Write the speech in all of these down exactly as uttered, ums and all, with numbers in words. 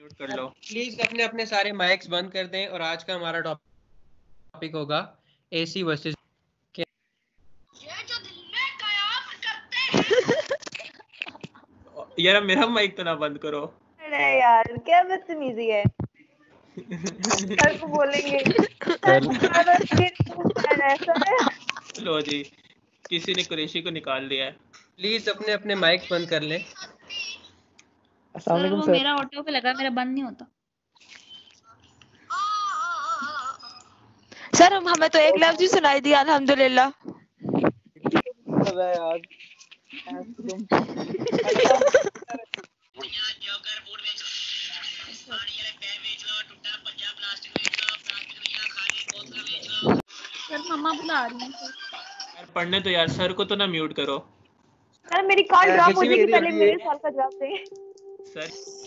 Mute कर लो। Please अपने अपने सारे माइक्स बंद कर दें और आज का हमारा टॉपिक होगा एसी वर्सेस। ये जो दिल में कयाम करते हैं। यार मेरा माइक तो ना बंद करो। अरे यार क्या बदतमीजी है। सर को बोलेंगे सर ऐसा है। लो जी, किसी ने कुरैशी को निकाल दिया है। प्लीज अपने अपने माइक्स बंद कर लें। अस्सलाम सर वालेकुम वो सर। मेरा ऑटो पे लगा, मेरा बंद नहीं होता। सर हम हमें तो एक लफ्ज ही सुनाई दिया अल्हम्दुलिल्लाह। कर रहा है यार तुम सर मम्मा बुला रही हैं सर। यार पढ़ने तो यार, सर को तो ना म्यूट करो। सर मेरी कॉल सर, ड्रॉप हो किसी जाएगी, भी- पहले मेरे सवाल का जवाब दें। सर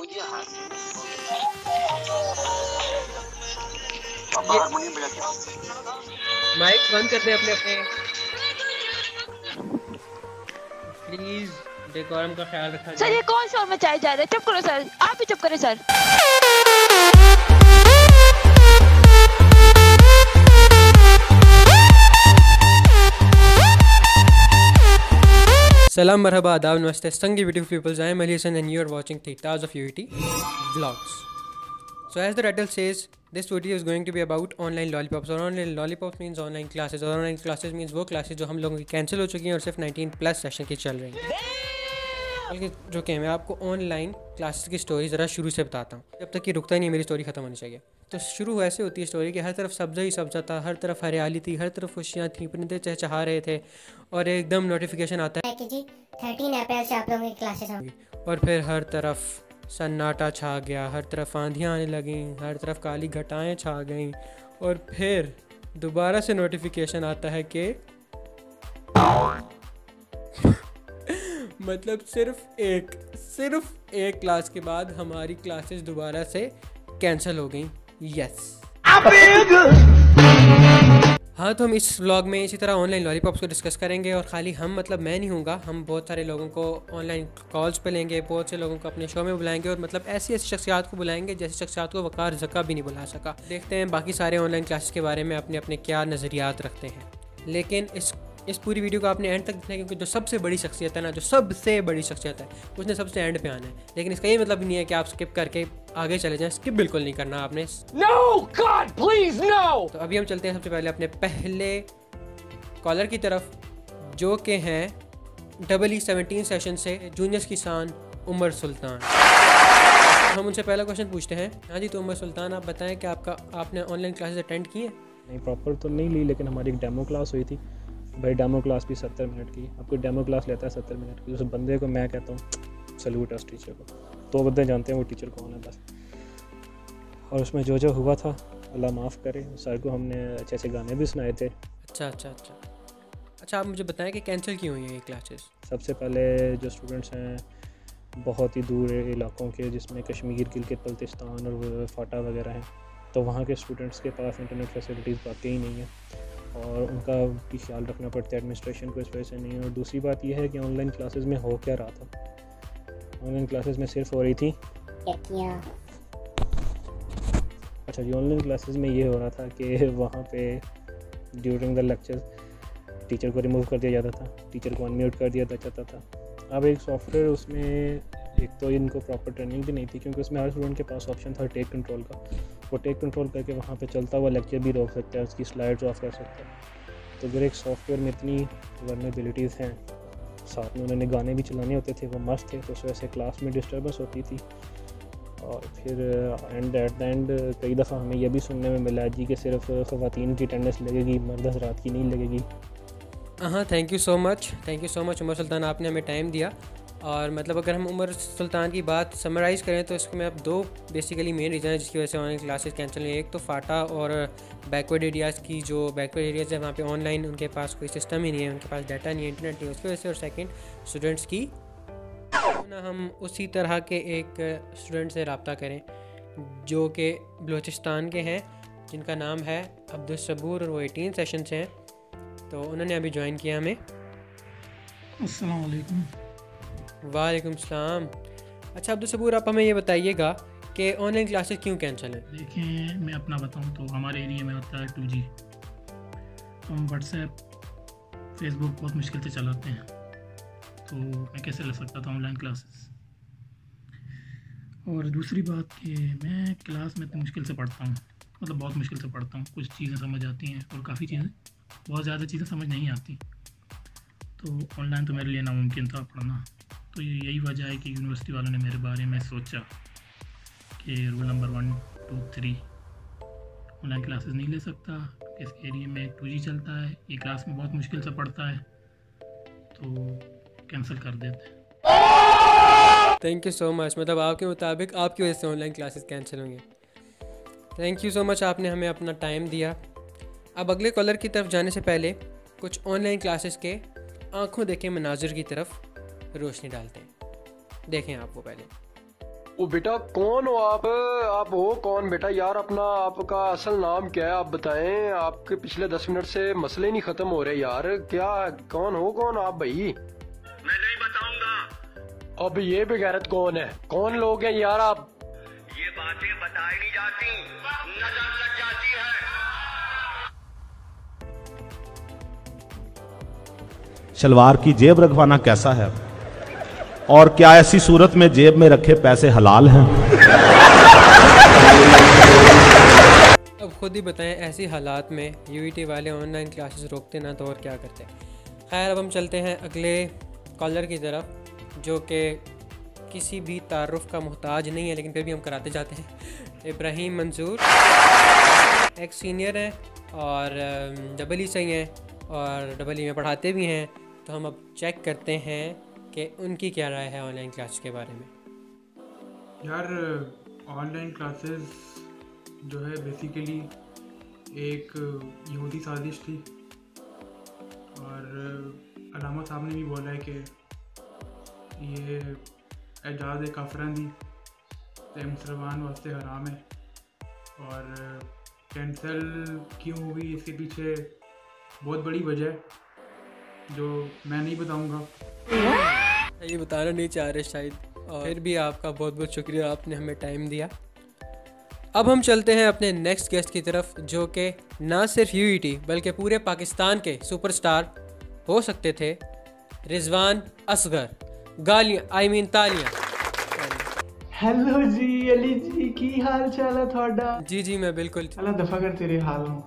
माइक्स बंद कर दें अपने अपने। प्लीज डेकोरम का ख्याल रखा सर जाए। ये कौन शोर मचाए जा रहे हैं? चुप करो सर, आप भी चुप करें sir. Salam marhaba adab namaste sangi beautiful peoples. I am Ali Hassan and you are watching the Taz of U E T vlogs. So as the title says, this video is going to be about online lollipops. और online lollipops means online classes और online classes means वो classes जो हम लोगों की cancel हो चुकी हैं और सिर्फ नाइनटीन प्लस सेशन की चल रही हैं। बल्कि जो कि मैं आपको ऑनलाइन क्लासेस की स्टोरी ज़रा शुरू से बताता हूँ, जब तक कि रुकता नहीं मेरी स्टोरी ख़त्म होनी चाहिए। तो शुरू ऐसे होती है स्टोरी कि हर तरफ सब्ज़ा ही सब्ज़ा था, हर तरफ हरियाली थी, हर तरफ खुशियाँ थी, परिंदे चहचहा रहे थे और एकदम नोटिफिकेशन आता है कि जी थर्टीन अप्रैल से आप लोगों की क्लासेस होंगी। है और फिर हर तरफ सन्नाटा छा गया, हर तरफ आंधियाँ आने लगीं, हर तरफ काली घटाएं छा गईं और फिर दोबारा से नोटिफिकेशन आता है कि मतलब सिर्फ एक सिर्फ एक क्लास के बाद हमारी क्लासेस दोबारा से कैंसिल हो गई। यस हाँ, तो हम इस व्लॉग में इसी तरह ऑनलाइन लॉलीपॉप्स को डिस्कस करेंगे और खाली हम मतलब मैं नहीं हूँगा, हम बहुत सारे लोगों को ऑनलाइन कॉल्स पे लेंगे, बहुत से लोगों को अपने शो में बुलाएंगे और मतलब ऐसी ऐसी शख्सियात को बुलाएंगे जैसी शख्सियात को वकार ज़का भी नहीं बुला सका। देखते हैं बाकी सारे ऑनलाइन क्लासेस के बारे में अपने अपने क्या नज़रियात रखते हैं। लेकिन इस इस पूरी वीडियो को आपने एंड तक देखना है क्योंकि जो सबसे बड़ी शख्सियत है ना, जो सबसे बड़ी शख्सियत है उसने सबसे एंड पे आना है। लेकिन इसका ये मतलब नहीं है कि आप स्किप करके आगे चले जाएं, स्किप बिल्कुल नहीं करना आपने। No, God, please, no! तो अभी हम चलते हैं सबसे पहले अपने पहले कॉलर की तरफ जो कि हैं डबल ई सेवनटीन सेशन से जूनियर्स की शान उमर सुल्तान। हम उनसे पहला क्वेश्चन पूछते हैं। हाँ जी, तो उमर सुल्तान आप बताएं कि आपका आपने ऑनलाइन क्लासेस अटेंड की हैं? नहीं प्रॉपर तो नहीं ली, लेकिन हमारी एक डेमो क्लास हुई थी। भाई डेमो क्लास भी सत्तर मिनट की, आपको डेमो क्लास लेता है सत्तर मिनट की। उस बंदे को मैं कहता हूँ सल्यूट है उस टीचर को। तो बंदे जानते हैं वो टीचर कौन है बस। और उसमें जो जो हुआ था अल्लाह माफ़ करे, सर को हमने अच्छे अच्छे गाने भी सुनाए थे। अच्छा अच्छा अच्छा अच्छा आप मुझे बताएं कि कैंसिल क्यों हुई है ये क्लासेस? सबसे पहले जो स्टूडेंट्स हैं बहुत ही दूर इलाकों के, जिसमें कश्मीर, गिलगित बल्तिस्तान और फाटा वगैरह हैं, तो वहाँ के स्टूडेंट्स के पास इंटरनेट फैसिलिटीज़ बाकी ही नहीं है और उनका भी ख्याल रखना पड़ता है एडमिनिस्ट्रेशन को, इस वजह से नहीं है। और दूसरी बात यह है कि ऑनलाइन क्लासेस में हो क्या रहा था। ऑनलाइन क्लासेस में सिर्फ हो रही थी अच्छा जी ऑनलाइन क्लासेस में ये हो रहा था कि वहाँ पे ड्यूरिंग द लेक्चर टीचर को रिमूव कर दिया जाता था, टीचर को अनम्यूट कर दिया जाता था। अब एक सॉफ्टवेयर उसमें एक तो इनको प्रॉपर ट्रेनिंग भी नहीं थी, क्योंकि उसमें हर स्टूडेंट के पास ऑप्शन था टेक कंट्रोल का। वो टेक कंट्रोल करके वहाँ पे चलता हुआ लेक्चर भी रोक सकता है, उसकी स्लाइड्स ऑफ कर सकता है। तो अगर एक सॉफ्टवेयर में इतनी वर्नेबिलिटीज़ हैं, साथ में उन्होंने गाने भी चलाने होते थे, वो मस्त थे, तो उस वजह से क्लास में डिस्टर्बेंस होती थी। और फिर एंड एट द एंड कई दफ़ा हमें यह भी सुनने में मिला जी कि सिर्फ ख़वातीन की अटेंडेंस लगेगी, मर्द हज़रात की नहीं लगेगी। हाँ, thank you so much thank you so much Umar Sultan, आपने हमें टाइम दिया। और मतलब अगर हम उमर सुल्तान की बात समराइज़ करें तो इसमें अब दो बेसिकली मेन रीज़न है जिसकी वजह से ऑनलाइन क्लासेस कैंसिल हुई। एक तो फाटा और बैकवर्ड एरियाज़ की, जो बैकवर्ड एरियाज़ है वहाँ पे ऑनलाइन उनके पास कोई सिस्टम ही नहीं है, उनके पास डाटा नहीं है, इंटरनेट नहीं है, उसकी वजह से। और सेकंड स्टूडेंट्स की ना, हम उसी तरह के एक स्टूडेंट से रब्ता करें जो कि बलूचिस्तान के हैं, जिनका नाम है अब्दुल सबूर और वो एटीन सेशन से हैं। तो उन्होंने अभी ज्वाइन किया हमें। अस्सलाम वालेकुम। वालेकुम सलाम। अच्छा अब्दुल सबूर, आप हमें ये बताइएगा कि ऑनलाइन क्लासेस क्यों कैंसिल हैं। देखिए मैं अपना बताऊं तो हमारे एरिया में होता है टू जी, हम व्हाट्सएप फेसबुक बहुत मुश्किल से चलाते हैं, तो मैं कैसे ले सकता था ऑनलाइन क्लासेस। और दूसरी बात कि मैं क्लास में इतनी मुश्किल से पढ़ता हूँ, मतलब बहुत मुश्किल से पढ़ता हूँ, कुछ चीज़ें समझ आती हैं और काफ़ी चीज़ें बहुत ज़्यादा चीज़ें समझ नहीं आती, तो ऑनलाइन तो मेरे लिए नामुमकिन था पढ़ना। तो यही वजह है कि यूनिवर्सिटी वालों ने मेरे बारे में सोचा कि rule number one two three online classes नहीं ले सकता, इस एरिया में टू जी चलता है, ये क्लास में बहुत मुश्किल से पढ़ता है, तो कैंसिल कर देते हैं। थैंक यू सो मच, मतलब आपके मुताबिक आपकी वजह से ऑनलाइन क्लासेस कैंसिल होंगे। थैंक यू सो मच, आपने हमें अपना टाइम दिया। अब अगले कॉलर की तरफ जाने से पहले कुछ ऑनलाइन क्लासेस के आंखों देखे मनाजिर की तरफ रोशनी डालते हैं। देखें आप वो पहले। ओ बेटा कौन हो आप? आप हो कौन बेटा यार? अपना आपका असल नाम क्या है आप बताएं? आपके पिछले दस मिनट से मसले नहीं खत्म हो रहे यार, क्या कौन हो कौन आप भाई? मैं नहीं बताऊंगा। अब ये बेगैरत कौन है? कौन लोग हैं यार आप? ये बातें बताई नहीं जाती, नजर लग जाती है। शलवार की जेब रखवाना कैसा है, और क्या ऐसी सूरत में जेब में रखे पैसे हलाल हैं? अब खुद ही बताएं, ऐसी हालात में यूईटी वाले ऑनलाइन क्लासेस रोकते ना तो और क्या करते। खैर अब हम चलते हैं अगले कॉलर की तरफ, जो कि किसी भी तारुफ का मोहताज नहीं है, लेकिन फिर भी हम कराते जाते हैं। इब्राहिम मंसूर एक सीनियर हैं और डबल ई से ही हैं और डबल ई में पढ़ाते भी हैं, तो हम अब चेक करते हैं कि उनकी क्या राय है ऑनलाइन क्लास के बारे में। यार ऑनलाइन क्लासेस जो है बेसिकली एक यहूदी साजिश थी, और अलामा साहब ने भी बोला है कि ये एजाज़ काफरन दी ते मुसलमान वास्ते हराम है, और कैंसिल क्यों हुई इसके पीछे बहुत बड़ी वजह है जो मैं नहीं बताऊंगा। ये बताना नहीं चाह रहे शायद, और फिर भी आपका बहुत बहुत शुक्रिया, आपने हमें टाइम दिया। अब हम चलते हैं अपने नेक्स्ट गेस्ट की तरफ, जो कि ना सिर्फ यूईटी बल्कि पूरे पाकिस्तान के सुपरस्टार हो सकते थे, रिजवान असगर। गालियाँ आई मीन तालियाँ। हेलो जी अली जी, की हाल चाल है थोड़ा? जी जी मैं बिल्कुल। अल्लाह दफा कर तेरे हाल हूँ।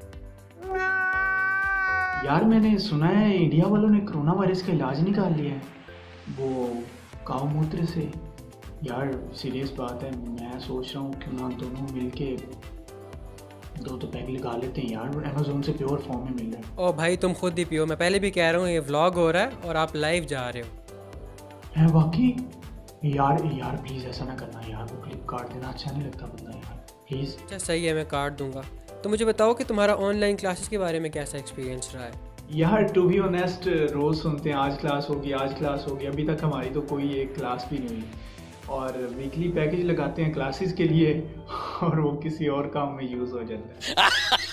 यार मैंने सुना है इंडिया वालों ने कोरोना वायरस का इलाज निकाल लिया है, वो काऊ मूत्र से। यार सीरियस बात है, मैं सोच रहा हूँ कि ना दोनों मिलके दो तो पैक लगा लेते हैं यार, अमेज़न से प्योर फॉर्म में मिल रहा है। ओ भाई तुम खुद ही पियो, मैं पहले भी कह रहा हूँ ये व्लॉग हो रहा है और आप लाइव जा रहे हो। है वाकई? यार यार प्लीज़ ऐसा ना करना यार, वो क्लिप काट देना अच्छा नहीं लगता बंदा यार, प्लीज़। अच्छा सही है, मैं काट दूंगा। तो मुझे बताओ कि तुम्हारा ऑनलाइन क्लासेस के बारे में कैसा एक्सपीरियंस रहा है? यार टू बी ऑनेस्ट रोज़ सुनते हैं आज क्लास होगी आज क्लास होगी, अभी तक हमारी तो कोई एक क्लास भी नहीं हुई, और वीकली पैकेज लगाते हैं क्लासेस के लिए और वो किसी और काम में यूज़ हो जाता है।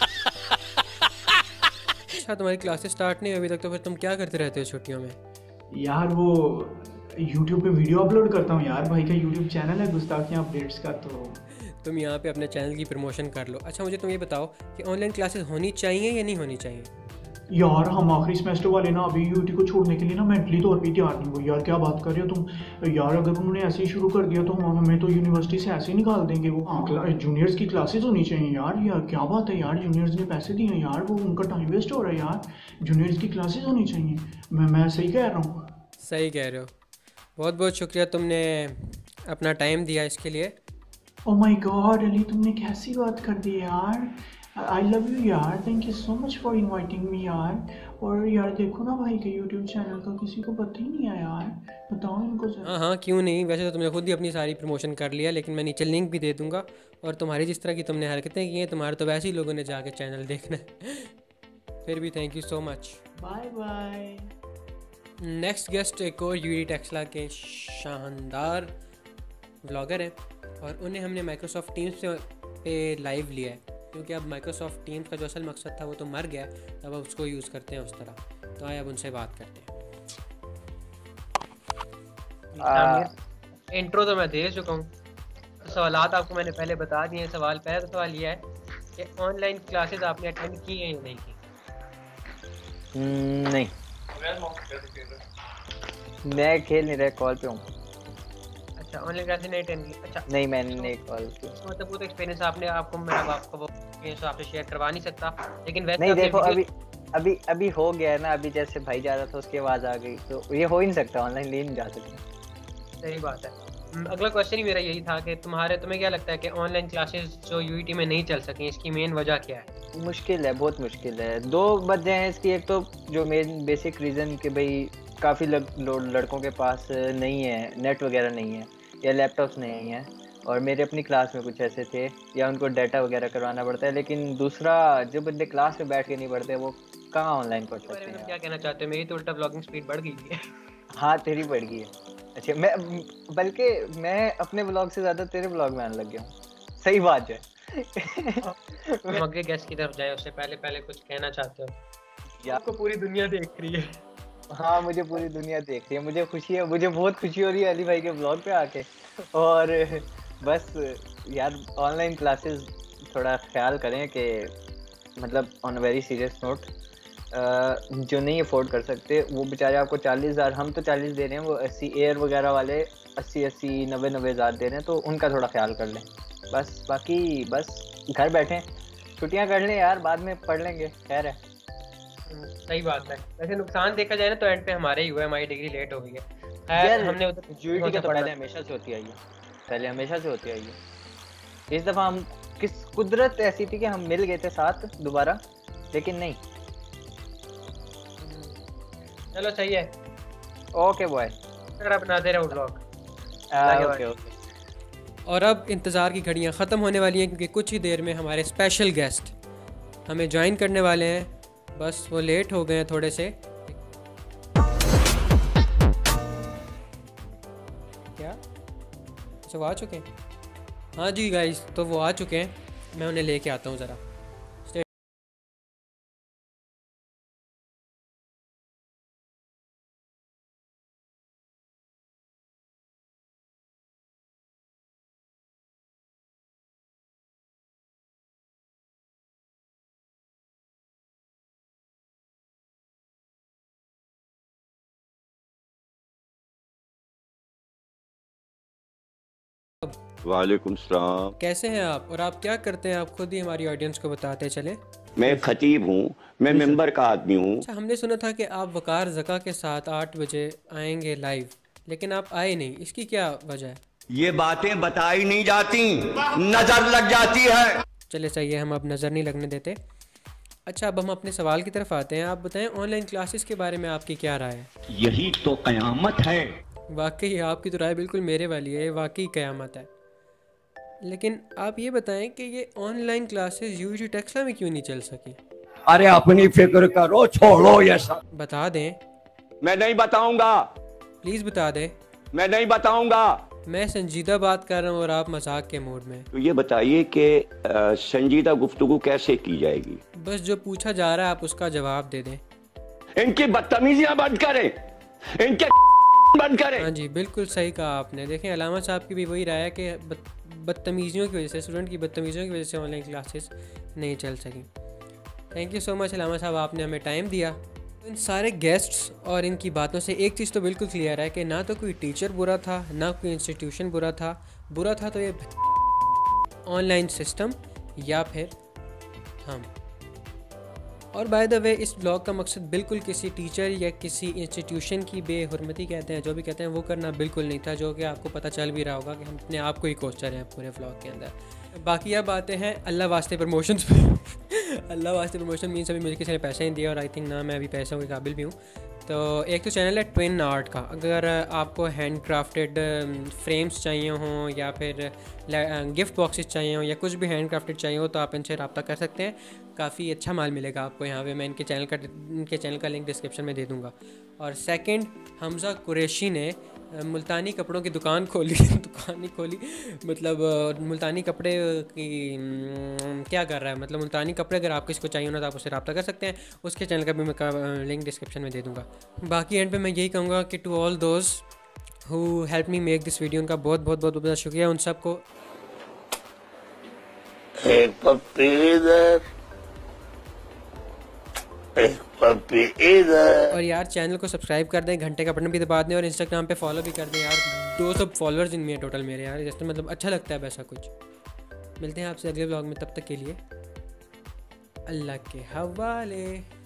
अच्छा तुम्हारी क्लासेस स्टार्ट नहीं हुई अभी तक, तो फिर तुम क्या करते रहते हो छुट्टियों में? यार वो यूट्यूब पे वीडियो अपलोड करता हूँ यार, भाई का यूट्यूब चैनल है गुस्ताखियाँ अपडेट्स का, तो तुम यहाँ पे अपने चैनल की प्रमोशन कर लो। अच्छा मुझे तुम ये बताओ कि ऑनलाइन क्लासेस होनी चाहिए या नहीं होनी चाहिए? यार हम आखिरी सेमेस्टर वाले ना अभी यूटी को छोड़ने के लिए ना मेंटली तौर पे तैयार नहीं हुए यार, क्या बात कर रहे हो तुम यार? अगर उन्होंने ऐसे ही शुरू कर दिया तो हम हमें तो यूनिवर्सिटी से ऐसे ही निकाल देंगे। वो जूनियर्स की क्लासेस होनी चाहिए यार। यार क्या बात है यार, जूनियर्स ने पैसे दिए यार, वो उनका टाइम वेस्ट हो रहा है यार, जूनियर्स की क्लासेस होनी चाहिए। मैं मैं सही कह रहा हूँ? सही कह रहे हो, बहुत बहुत शुक्रिया तुमने अपना टाइम दिया इसके लिए। ओह माय गॉड अली, तुमने कैसी बात कर दी यार, आई लव यू यार, thank you so much for inviting me यार। और यार देखो ना भाई के यूट्यूब चैनल का किसी को पता ही नहीं है यार, बताओ इनको जरा। हाँ हाँ क्यों नहीं, वैसे तो तुमने खुद ही अपनी सारी प्रमोशन कर लिया, लेकिन मैं नीचे लिंक भी दे दूंगा। और तुम्हारी जिस तरह की तुमने हरकतें की हैं, तुम्हारे तो वैसे ही लोगों ने जाके चैनल देखना है। फिर भी thank you so much, bye bye. Next guest एक और यूडी टेक्सला के शानदार व्लॉगर हैं, और उन्हें हमने माइक्रोसॉफ्ट टीम्स पे लाइव लिया है, क्योंकि अब माइक्रोसॉफ्ट टीम्स का जो असल मकसद था वो तो मर गया, अब अब उसको यूज़ करते हैं उस तरह। तो आए अब उनसे बात करते हैं। इंट्रो तो मैं दे चुका हूँ। सवालात आपको मैंने पहले बता दिए हैं। सवाल पहला सवाल ये है कि ऑनलाइन क्लासेस आपने अटेंड की हैं या नहीं की? हम्म, नहीं, मैं खेल नहीं रहा, कॉल पे हूँ। अच्छा, ऑनलाइन क्लासेस नहीं अटेंड की। अच्छा, नहीं, मैंने नहीं कॉल की। मतलब वो तो एक्सपीरियंस आपने आपको मैं अब आपको वो एक्सपीरियंस आपसे शेयर करवा नहीं सकता, लेकिन वैसे नहीं आपने देखो, वीडियो- अभी अभी अभी हो गया है ना, अभी जैसे भाई जा रहा था उसकी आवाज़ आ गई, तो ये हो ही नहीं सकता, ऑनलाइन ले नहीं जा सकता। सही बात है। हम्म, अगला क्वेश्चन ही मेरा यही था कि तुम्हारे तुम्हें क्या लगता है कि ऑनलाइन क्लासेस जो यूईटी में नहीं चल सकी, इसकी मेन वजह क्या है? मुश्किल है, बहुत मुश्किल है। दो वजह हैं इसकी। एक तो जो मेन बेसिक रीज़न कि भाई काफ़ी लड़कों के पास नहीं है, नेट वगैरह नहीं है या लैपटॉप्स नहीं है, और मेरे अपनी क्लास में कुछ ऐसे थे, या उनको डाटा वगैरह करवाना पड़ता है। लेकिन दूसरा, जो बंदे क्लास में बैठ के नहीं पढ़ते वो कहाँ ऑनलाइन पढ़ सकते हैं? क्या कहना चाहते हो? मेरी तो उल्टा ब्लॉगिंग स्पीड बढ़ गई है। हाँ, तेरी बढ़ गई है। अच्छा, मैं बल्कि मैं अपने ब्लॉग से ज़्यादा तेरे ब्लॉग में आने लग गया हूँ। सही बात है। हम आगे गेस्ट की तरफ जाए उससे पहले पहले कुछ कहना चाहते हो? आपको पूरी दुनिया देख रही है। हाँ, मुझे पूरी दुनिया देख रही है, मुझे खुशी है, मुझे बहुत खुशी हो रही है अली भाई के ब्लॉग पे आके। और बस यार, ऑनलाइन क्लासेस थोड़ा ख्याल करें कि मतलब ऑन वेरी सीरियस नोट, जो नहीं अफोर्ड कर सकते वो बेचारे आपको चालीस हज़ार, हम तो चालीस दे रहे हैं, वो अस्सी एयर वगैरह वाले अस्सी अस्सी नब्बे नब्बे हज़ार दे रहे हैं, तो उनका थोड़ा ख्याल कर लें बस। बाकी बस घर बैठें, छुट्टियां कर लें यार, बाद में पढ़ लेंगे, खैर है। सही बात है। वैसे नुकसान देखा जाए ना तो एंड पे हमारे ही हुआ है, हमारी डिग्री लेट हो गई है। खैर, हमने उधर यूईटी का तो पहले हमेशा से होती आई है, पहले हमेशा से होती आई है। इस दफ़ा हम किस कुदरत ऐसी थी कि हम मिल गए थे साथ दोबारा, लेकिन नहीं। चलो सही है, ओके बॉय, अगर आप बनाते रहो व्लॉग। Okay okay. और अब इंतज़ार की घड़ियां ख़त्म होने वाली हैं, क्योंकि कुछ ही देर में हमारे स्पेशल गेस्ट हमें ज्वाइन करने वाले हैं। बस वो लेट हो गए हैं थोड़े से। क्या अच्छा, वो आ चुके हैं? हाँ जी गाइस, तो वो आ चुके हैं, मैं उन्हें लेके आता हूँ ज़रा। वालेकुम सलाम। कैसे हैं आप और आप क्या करते हैं? आप खुद ही हमारी ऑडियंस को बताते चले। मैं खतीब हूँ, मैं मेंबर का आदमी हूँ। अच्छा, हमने सुना था कि आप वकार ज़का के साथ आठ बजे आएंगे लाइव, लेकिन आप आए नहीं, इसकी क्या वजह है? ये बातें बताई नहीं जाती, नजर लग जाती है। चले सही है, हम अब नज़र नहीं लगने देते। अच्छा, अब हम अपने सवाल की तरफ आते हैं। आप बताएं, ऑनलाइन क्लासेस के बारे में आपकी क्या राय है? यही तो कयामत है। वाकई आपकी तो राय बिल्कुल मेरे वाली है, वाकई कयामत है। लेकिन आप ये बताएं कि ये ऑनलाइन क्लासेस यूजी टेक्सला में क्यों नहीं चल सकी? अरे अपनी फिक्र करो, छोड़ो ये सब। बता दें। मैं नहीं बताऊंगा। प्लीज़ बता दें। मैं नहीं बताऊंगा। मैं संजीदा बात कर रहा हूँ और आप मजाक के मूड में। तो ये बताइए कि संजीदा गुफ्तगू कैसे की जाएगी? बस जो पूछा जा रहा है आप उसका जवाब दे दें। इनकी बदतमीजियां बंद करें, इनके बंद करें। हाँ जी, बिल्कुल सही कहा आपने। देखें, अलामा साहब की भी वही राय है कि बदतमीजियों की वजह से, स्टूडेंट की बदतमीजियों की वजह से ऑनलाइन क्लासेस नहीं चल सकी। Thank you so much Allama sahab, आपने हमें टाइम दिया। इन सारे गेस्ट्स और इनकी बातों से एक चीज़ तो बिल्कुल क्लियर है कि ना तो कोई टीचर बुरा था, ना कोई इंस्टीट्यूशन बुरा था। बुरा था तो ये ऑनलाइन सिस्टम या फिर हम। और बाय द वे, इस ब्लॉग का मकसद बिल्कुल किसी टीचर या किसी इंस्टीट्यूशन की बेहुरमती कहते हैं, जो भी कहते हैं वो करना बिल्कुल नहीं था, जो कि आपको पता चल भी रहा होगा कि हम अपने आप को ही कोस्टर हैं पूरे व्लॉग के अंदर। बाकी अब आते हैं अल्लाह वास्ते प्रमोशंस पे। अल्लाह वास्ते प्रमोशन मीन्स अभी मुझे किसी ने पैसे नहीं दिए, और आई थिंक ना मैं अभी पैसों के काबिल भी हूँ। तो एक तो चैनल है ट्विन आर्ट का। अगर आपको हैंड क्राफ्टेड फ्रेम्स चाहिए हों या फिर गिफ्ट बॉक्सेस चाहिए हों या कुछ भी हैंड क्राफ्टेड चाहिए हो, तो आप इनसे रब्ता कर सकते हैं। काफ़ी अच्छा माल मिलेगा आपको यहाँ पे। मैं इनके चैनल का इनके चैनल का लिंक डिस्क्रिप्शन में दे दूँगा। और सेकंड, हमज़ा कुरैशी ने मुल्तानी कपड़ों की दुकान खोली दुकान नहीं खोली मतलब मुल्तानी कपड़े की क्या कर रहा है, मतलब मुल्तानी कपड़े अगर आप किसी को चाहिए ना तो आप उससे रब्ता कर सकते हैं। उसके चैनल का भी मैं लिंक डिस्क्रिप्शन में दे दूँगा। बाकी एंड पे मैं यही कहूँगा कि to all those who help me make this video, उनका बहुत बहुत बहुत बहुत शुक्रिया उन सबको। एक पप्पी इधर, एक पप्पी इधर। और यार चैनल को सब्सक्राइब कर दें, घंटे का बटन भी दबा दें और इंस्टाग्राम पे फॉलो भी कर दें यार। दो सौ फॉलोअर्स इनमें है टोटल मेरे यार, जैसे मतलब अच्छा लगता है वैसा कुछ। मिलते हैं आपसे अगले ब्लॉग में, तब तक के लिए अल्लाह के हवाले।